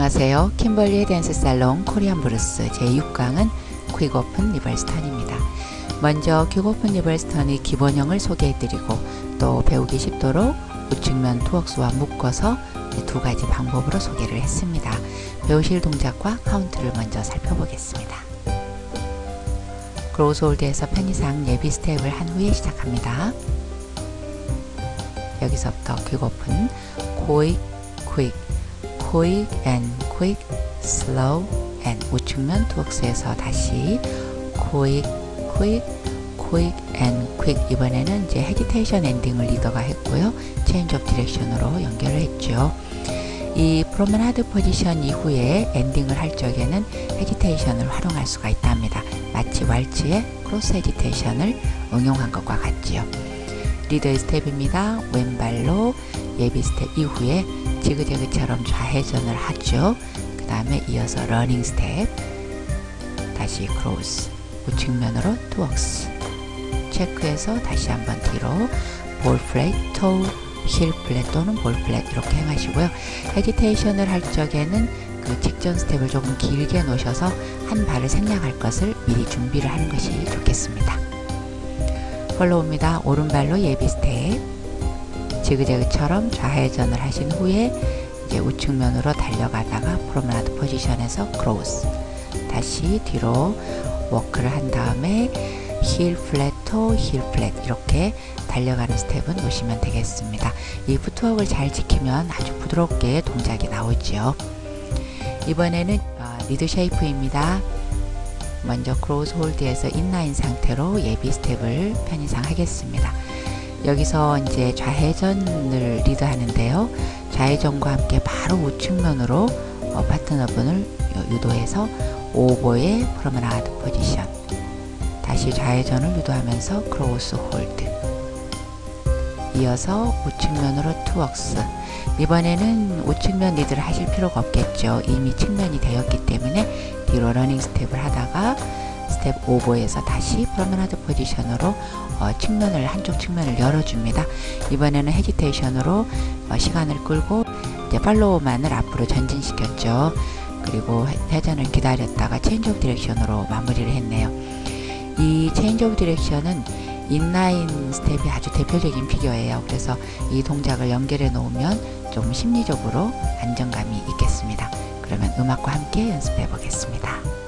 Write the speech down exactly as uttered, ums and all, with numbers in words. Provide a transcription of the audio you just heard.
안녕하세요. 킴벌리의 댄스 살롱 코리안 브루스 제육 강은 퀵 오픈 리버스턴입니다. 먼저 퀵 오픈 리버스턴의 기본형을 소개해드리고 또 배우기 쉽도록 우측면 투웍스와 묶어서 두 가지 방법으로 소개를 했습니다. 배우실 동작과 카운트를 먼저 살펴보겠습니다. 크로스 홀드에서 편의상 예비 스텝을 한 후에 시작합니다. 여기서부터 퀵 오픈, quick, quick, quick and quick, slow and 우측면 투웍스에서 다시 quick, quick, quick and quick. 이번에는 이제 헤지테이션 엔딩을 리더가 했고요. 체인지 오브 디렉션으로 연결을 했죠. 이 프로메나드 포지션 이후에 엔딩을 할 적에는 헤지테이션을 활용할 수가 있답니다. 마치 왈츠의 크로스 헤지테이션을 응용한 것과 같지요. 리더의 스텝입니다. 왼발로 예비 스텝 이후에 지그재그처럼 좌회전을 하죠. 그 다음에 이어서 러닝 스텝, 다시 크로스, 우측면으로 투웍스, 체크해서 다시 한번 뒤로 볼 플랫, 토우, 힐 플랫 또는 볼 플랫 이렇게 행하시고요. 헤지테이션을 할 적에는 그 직전 스텝을 조금 길게 놓으셔서 한 발을 생략할 것을 미리 준비를 하는 것이 좋겠습니다. 폴로우입니다. 오른발로 예비 스텝, 지그재그처럼 좌회전을 하신 후에 이제 우측면으로 달려가다가 프로메나드 포지션에서 크로스, 다시 뒤로 워크를 한 다음에 힐 플랫, 토, 힐 플랫 이렇게 달려가는 스텝은 놓으시면 되겠습니다. 이 푸트웍을 잘 지키면 아주 부드럽게 동작이 나오죠. 이번에는 어, 리드 쉐이프입니다. 먼저 크로스 홀드에서 인라인 상태로 예비 스텝을 편의상 하겠습니다. 여기서 이제 좌회전을 리드하는데요. 좌회전과 함께 바로 우측면으로 어, 파트너분을 유도해서 오버의 프로메나드 포지션, 다시 좌회전을 유도하면서 크로스 홀드, 이어서 우측면으로 투웍스. 이번에는 우측면 리드를 하실 필요가 없겠죠. 이미 측면이 되었기 때문에 뒤로 러닝 스텝을 하다가 스텝 오버에서 다시 프로메나드 포지션으로 어, 측면을 한쪽 측면을 열어줍니다. 이번에는 헤지테이션으로 어, 시간을 끌고 이제 팔로우만을 앞으로 전진시켰죠. 그리고 회전을 기다렸다가 체인지 오브 디렉션으로 마무리를 했네요. 이 체인지 오브 디렉션은 인라인 스텝이 아주 대표적인 피겨예요. 그래서 이 동작을 연결해 놓으면 좀 심리적으로 안정감이 있겠습니다. 그러면 음악과 함께 연습해 보겠습니다.